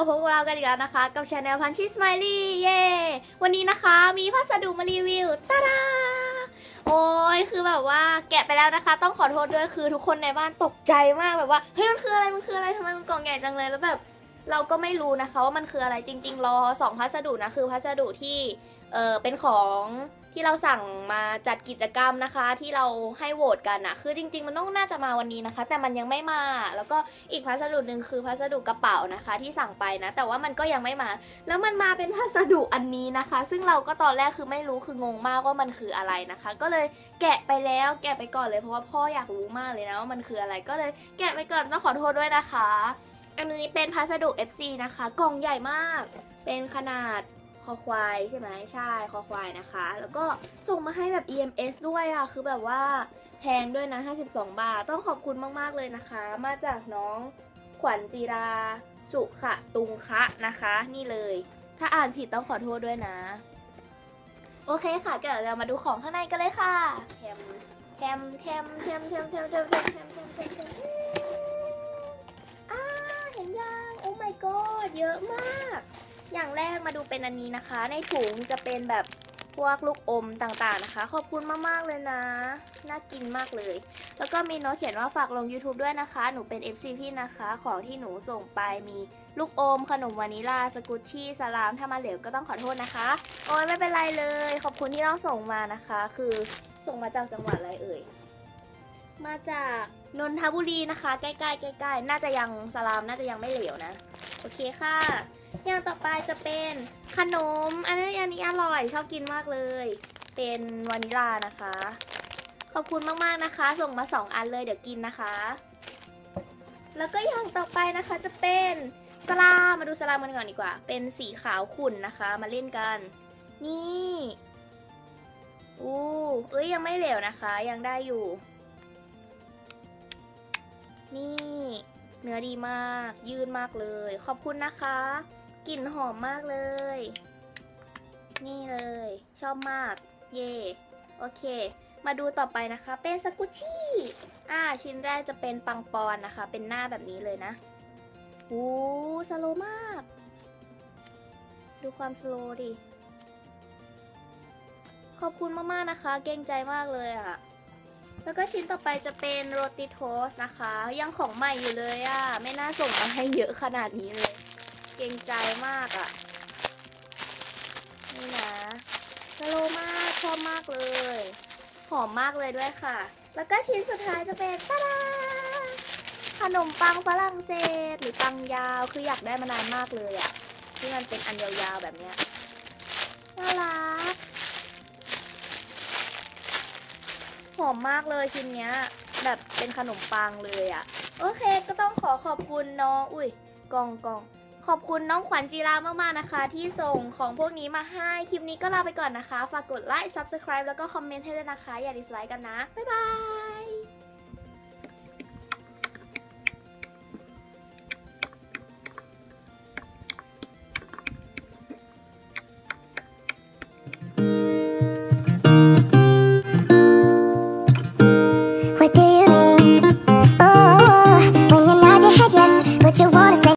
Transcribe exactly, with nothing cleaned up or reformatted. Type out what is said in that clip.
กับพวกเรากันอีกแล้วนะคะกับชาแนลพันชี่สไมลี่เย่วันนี้นะคะมีพัสดุมารีวิวตาดาโอ้ยคือแบบว่าแกะไปแล้วนะคะต้องขอโทษด้วยคือทุกคนในบ้านตกใจมากแบบว่าเฮ้ยมันคืออะไรมันคืออะไรทำไมมันกล่องใหญ่จังเลยแล้วแบบเราก็ไม่รู้นะคะว่ามันคืออะไรจริงๆรอสองพัสดุนะคือพัสดุที่เออเป็นของที่เราสั่งมาจัดกิจกรรมนะคะที่เราให้โหวตกันอะคือจริงๆมันต้องน่าจะมาวันนี้นะคะแต่มันยังไม่มาแล้วก็อีกพัสดุหนึ่งคือพัสดุกระเป๋านะคะที่สั่งไปนะแต่ว่ามันก็ยังไม่มาแล้วมันมาเป็นพัสดุอันนี้นะคะซึ่งเราก็ตอนแรกคือไม่รู้คืองงมากว่ามันคืออะไรนะคะก็เลยแกะไปแล้วแกะไปก่อนเลยเพราะว่าพ่ออยากรู้มากเลยนะว่ามันคืออะไรก็เลยแกะไปก่อนต้องขอโทษด้วยนะคะอันนี้เป็นพัสดุ เอฟ ซี นะคะกล่องใหญ่มากเป็นขนาดคอควายใช่ไหมใช่คอควายนะคะแล้วก็ส่งมาให้แบบ อี เอ็ม เอส ด้วยอ่ะคือแบบว่าแพงด้วยนะห้าสิบสองบาทต้องขอบคุณมากๆเลยนะคะมาจากน้องขวัญจีราสุขะตุงคะนะคะนี่เลยถ้าอ่านผิดต้องขอโทษด้วยนะโอเคค่ะเดี๋ยวเรามาดูของข้างในกันเลยค่ะแคมแคมแคมแคมแคมแคมแคมแคมแคมแคมแคมแคมอ่าเห็นยังโอ้ my god เยอะมากอย่างแรกมาดูเป็นอันนี้นะคะในถุงจะเป็นแบบพวกลูกอมต่างๆนะคะขอบคุณมากๆเลยนะน่ากินมากเลยแล้วก็มีโน้ตเขียนว่าฝากลง ยูทูบ ด้วยนะคะหนูเป็น เอฟ ซี พี่นะคะของที่หนูส่งไปมีลูกอมขนมวานิลาสกุชชี่สลามถ้ามาเหลวก็ต้องขอโทษนะคะโอ้ยไม่เป็นไรเลยขอบคุณที่เราส่งมานะคะคือส่งมาจากจังหวัดอะไรเอ่ยมาจากนนทบุรีนะคะใกล้ๆใกล้ๆน่าจะยังสลามน่าจะยังไม่เหลวนะโอเคค่ะอย่างต่อไปจะเป็นขนมอันนี้อันนี้อร่อยชอบกินมากเลยเป็นวานิลานะคะขอบคุณมากๆนะคะส่งมาสองอันเลยเดี๋ยวกินนะคะแล้วก็อย่างต่อไปนะคะจะเป็นสลามมาดูสลามกันก่อนดีกว่าเป็นสีขาวขุ่นนะคะมาเล่นกันนี่อู้เอ้ยยังไม่เหลวนะคะยังได้อยู่นี่เนื้อดีมากยืดมากเลยขอบคุณนะคะกลิ่นหอมมากเลยนี่เลยชอบมากเย่โอเคมาดูต่อไปนะคะเป็นสกุชชี่อ่าชิ้นแรกจะเป็นปังปอนนะคะเป็นหน้าแบบนี้เลยนะโอ้สโลว์มากดูความสโลว์ดิขอบคุณมากๆนะคะเกรงใจมากเลยอะแล้วก็ชิ้นต่อไปจะเป็นโรตีโทสต์นะคะยังของใหม่อยู่เลยอะไม่น่าส่งมาให้เยอะขนาดนี้เลยเกรงใจมากอะนี่นะสโลว์มากชอบมากเลยหอมมากเลยด้วยค่ะแล้วก็ชิ้นสุดท้ายจะเป็นตาดาขนมปังฝรั่งเศสหรือปังยาวคืออยากได้มานานมากเลยอะที่มันเป็นอันยาวๆแบบเนี้ยน่ารักหอมมากเลยชิ้นเนี้ยแบบเป็นขนมปังเลยอะโอเคก็ต้องขอขอบคุณน้องอุ้ยกองกองขอบคุณน้องขวัญจีรามากๆนะคะที่ส่งของพวกนี้มาให้คลิปนี้ก็ลาไปก่อนนะคะฝากกดไลค์ ซับสไครบ์ แล้วก็คอมเมนต์ให้ด้วยนะคะอย่าดิสไลค์กันนะบ๊ายบาย